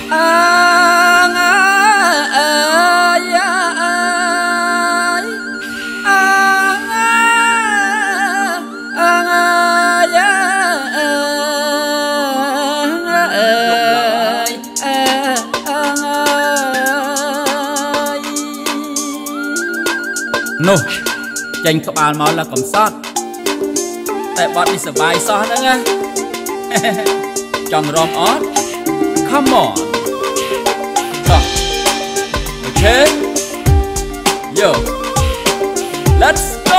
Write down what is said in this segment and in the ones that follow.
នោះចេញក្បាលមកแล้วកំសត់តែបត់នេះសបាយសោះហ្នឹងណាចង់រំអត់ Come on ចុះ Okay Yo Let's go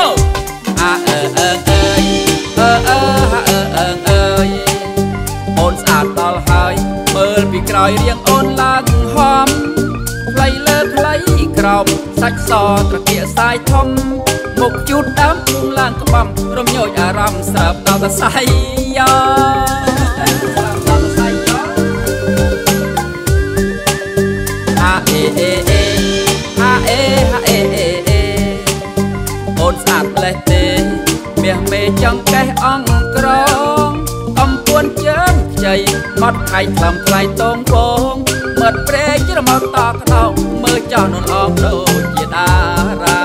អូនស្អាតដល់ហើយមើលពីក្រោយរៀងអូនឡើងហំផ្លៃលើផ្លៃក្រោមសាច់សត្រគាខ្សែធំមុខជូតដើមពុំឡើងក្បំរំញោចអារម្មណ៍ស្រើបដល់តសៃយ៉អូនស្អាតផ្លេះទេមាសមេចង់កេះអង្គក្រងកំពួនជើងខ្ចីមាត់ខៃថ្លឹមថ្លៃតងបងមាត់ព្រែករមកតក្តោមើលចោះនួនអងដូចជាតារា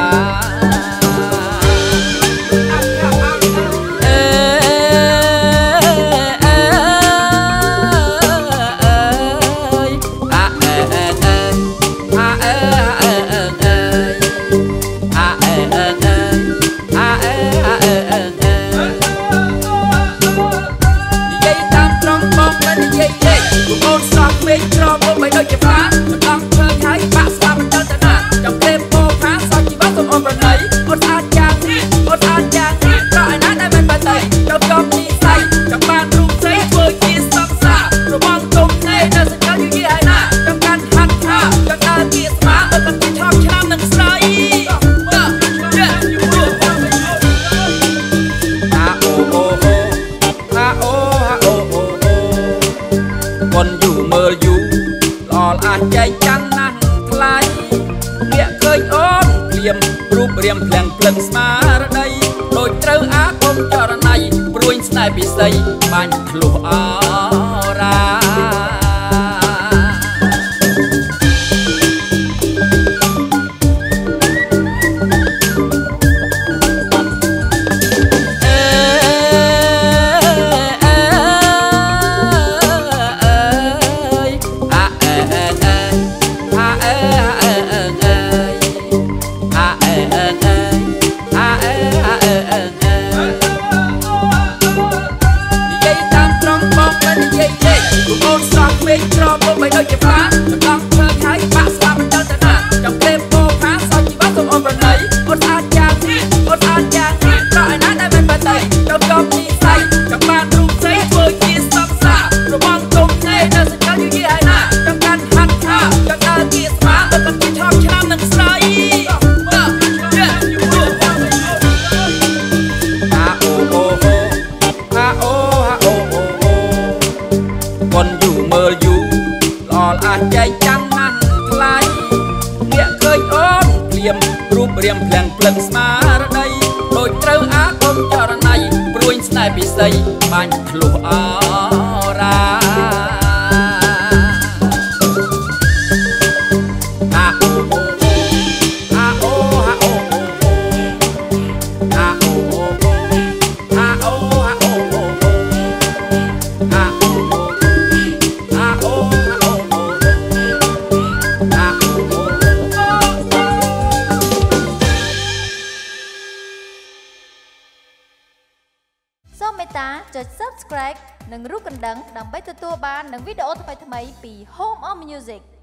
คนอยู่เมื่ออยู่หล่ออาใจจังนั่งថ្លៃអ្នកឃើញអូនភ្លាមរូបរាងភ្លៀងភ្លឹងស្មារតីដូចត្រូវអាគមចរណៃព្រួយស្នេហ៍ពិសីបាញ់ធ្លុះអរាអូនស្រស់មេឃក្រមមកបីដូចជាផ្លាចង់ធ្វើហើយបាក់ស្លាប់មិនដឹងទៅណាចង់ទេពោផាសោះជីវិតសូមអូនប្រណីអូនស្អាតយ៉ាងនេះអូនស្អាតយ៉ាងនេះប្រឯណាដែលមិនបាត់ទៅចង់កំពីស្អីចង់បានរូបស្អីធ្វើជាសង្សាររបងគុំទេនៅសង្កលយូរយីហើយណាចង់កាន់ហាត់ថាចង់ដើរជាស្មាទៅកំពីឆោមឆ្នាំនឹងស្រីคนอยู่เมื่ออยู่หล่ออาใจจังนั่งថ្លៃអ្នកឃើញអូនភ្លាមរូបរាងភ្លៀងភ្លឹងស្មារតីដូចត្រូវអាគមចរណៃព្រួយស្នេហ៍ពិសីបាញ់ធ្លុះអរាសូមមេត្តាចុច Subscribe និងរូបកណ្ដឹងដើម្បីទទួលបាននូវវីដេអូថ្មីៗពី Home of Music